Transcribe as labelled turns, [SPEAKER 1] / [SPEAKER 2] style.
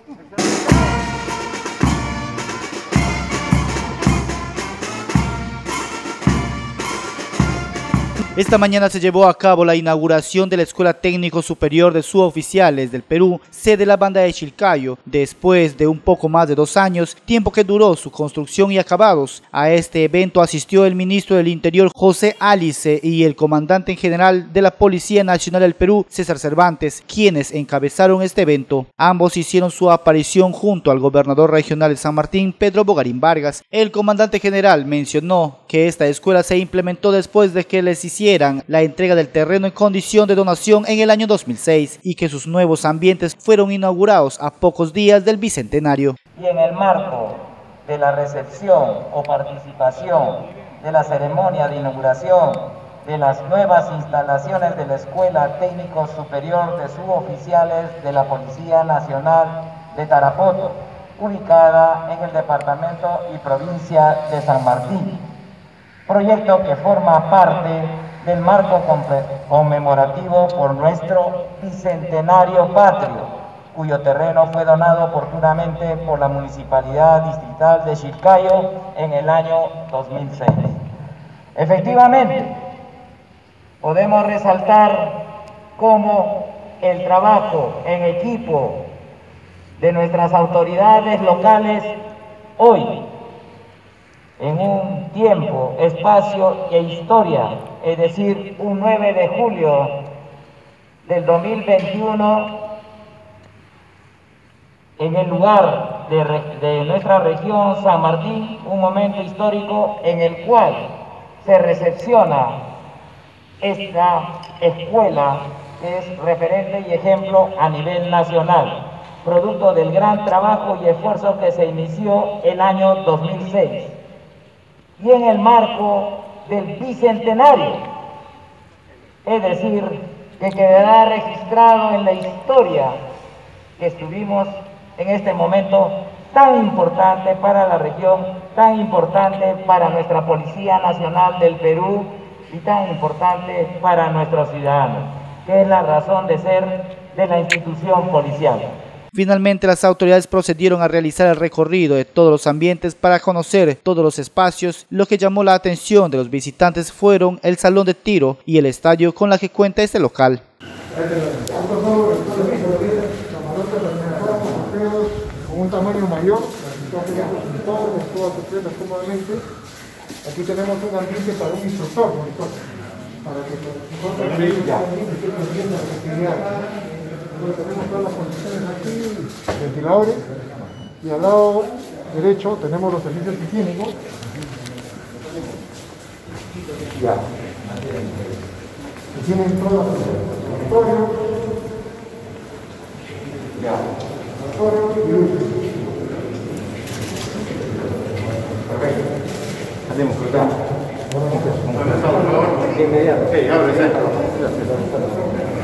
[SPEAKER 1] Esta mañana se llevó a cabo la inauguración de la Escuela Técnico Superior de Suboficiales del Perú, sede de la banda de Chilcayo, después de un poco más de 2 años, tiempo que duró su construcción y acabados. A este evento asistió el ministro del Interior, José Alice, y el comandante en general de la Policía Nacional del Perú, César Cervantes, quienes encabezaron este evento. Ambos hicieron su aparición junto al gobernador regional de San Martín, Pedro Bogarín Vargas. El comandante general mencionó que esta escuela se implementó después de que les hicieran la entrega del terreno en condición de donación en el año 2006 y que sus nuevos ambientes fueron inaugurados a pocos días del bicentenario.
[SPEAKER 2] Y en el marco de la recepción o participación de la ceremonia de inauguración de las nuevas instalaciones de la Escuela Técnico Superior de Suboficiales de la Policía Nacional de Tarapoto, ubicada en el departamento y provincia de San Martín, proyecto que forma parte del marco conmemorativo por nuestro bicentenario patrio, cuyo terreno fue donado oportunamente por la Municipalidad Distrital de Chilcayo en el año 2006. Efectivamente, podemos resaltar cómo el trabajo en equipo de nuestras autoridades locales hoy, en un tiempo, espacio e historia, es decir, un 9 de julio del 2021, en el lugar de nuestra región, San Martín, un momento histórico en el cual se recepciona esta escuela que es referente y ejemplo a nivel nacional, producto del gran trabajo y esfuerzo que se inició el año 2006. Y en el marco del bicentenario, es decir, que quedará registrado en la historia que estuvimos en este momento tan importante para la región, tan importante para nuestra Policía Nacional del Perú y tan importante para nuestros ciudadanos, que es la razón de ser de la institución policial.
[SPEAKER 1] Finalmente, las autoridades procedieron a realizar el recorrido de todos los ambientes para conocer todos los espacios. Lo que llamó la atención de los visitantes fueron el salón de tiro y el estadio con la que cuenta este local.
[SPEAKER 3] Con un tamaño mayor, aquí tenemos un ambiente para un instructor, para que tenemos todas las condiciones aquí, ventiladores, y al lado derecho tenemos los servicios higiénicos. Ya. Que tienen todas las laboratorios. Ya. Laboratorio y luz. Perfecto. Hacemos cruzar. De inmediato. Sí, abre.